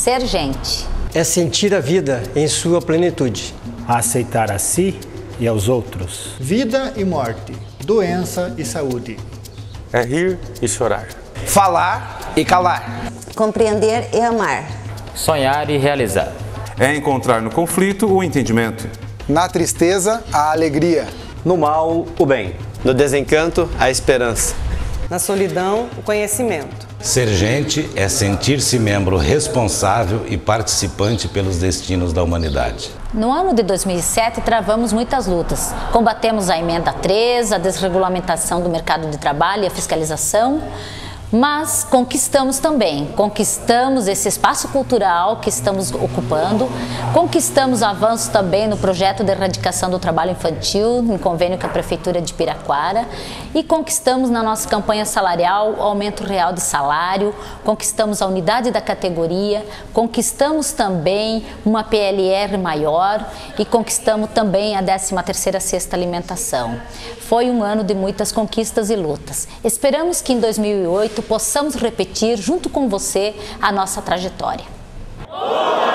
ser gente. É sentir a vida em sua plenitude. Aceitar a si e aos outros. Vida e morte, doença e saúde. É rir e chorar. Falar e calar. Compreender e amar. Sonhar e realizar. É encontrar no conflito o entendimento. Na tristeza, a alegria. No mal, o bem. No desencanto, a esperança. Na solidão, o conhecimento. Ser gente é sentir-se membro responsável e participante pelos destinos da humanidade. No ano de 2007, travamos muitas lutas. Combatemos a emenda 3, a desregulamentação do mercado de trabalho e a fiscalização, mas conquistamos também, conquistamos esse espaço cultural que estamos ocupando, conquistamos avanços também no projeto de erradicação do trabalho infantil, em convênio com a Prefeitura de Piraquara, e conquistamos na nossa campanha salarial o aumento real de salário, conquistamos a unidade da categoria, conquistamos também uma PLR maior e conquistamos também a 13ª cesta alimentação. Foi um ano de muitas conquistas e lutas. Esperamos que em 2008 possamos repetir junto com você a nossa trajetória.